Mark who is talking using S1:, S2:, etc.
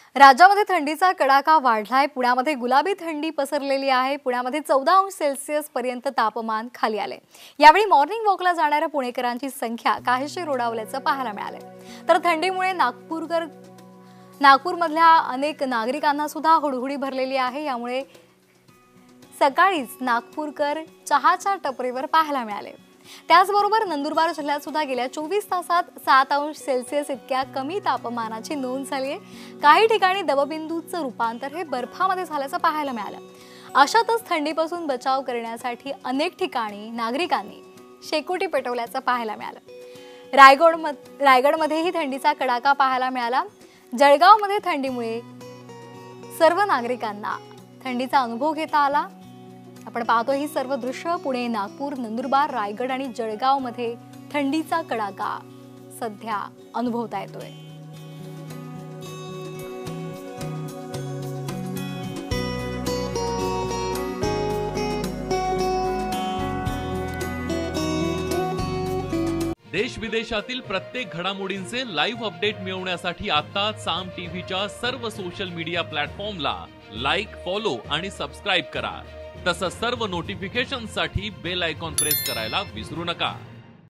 S1: राज्यामध्ये थंडीचा कडाका वाढलाय। पुण्यामध्ये गुलाबी थंडी पसरलेली आहे। पुण्यामध्ये 14°C पर्यंत तापमान खाली आले। यावेळी मॉर्निंग वॉकला जाणाऱ्या पुणेकरांची संख्या काहीशी रोडावल्याचं पाहायला मिळाले। तर थंडीमुळे नागपूरमधल्या अनेक नागरिकांना सुद्धा हुडहुडी भरलेली आहे। यामुळे सकाळीच नागपूरकर चहाच्या टपरीवर पाहायला मिळाले। त्याचबरोबर नंदुरबार जिल्ह्यात सुद्धा गेल्या 24 तासात 7°C इतक्या कमी तापमानाची नोंद झाली आहे। काही ठिकाणी दवबिंदूचं रूपांतर हे बर्फामध्ये झाल्याचं पाहायला मिळालं। अशातच थंडीपासून बचाव करण्यासाठी अनेक ठिकाणी नागरिकांनी शेकोटी पेटवल्याचं पाहायला मिळालं। रायगडमध्येही थंडीचा कडाका पाहायला मिळाला। जळगावमध्ये थंडीमुळे सर्व नागरिकांना थंडीचा अनुभव घेता आला। आपण पाहतो ही सर्व दृश्य पुणे, नागपूर, नंदुरबार, रायगड आणि जळगाव मध्ये थंडीचा कडाका सध्या अनुभवता येतोय।
S2: देश विदेशातील प्रत्येक घडामोडींचे लाईव्ह अपडेट मिळवण्यासाठी आता साम टीव्हीच्या सर्व सोशल मीडिया प्लॅटफॉर्मला लाईक, फॉलो आणि सबस्क्राइब करा। तसंच सर्व नोटिफिकेशनसाठी बेल आयकॉन प्रेस करायला विसरू नका।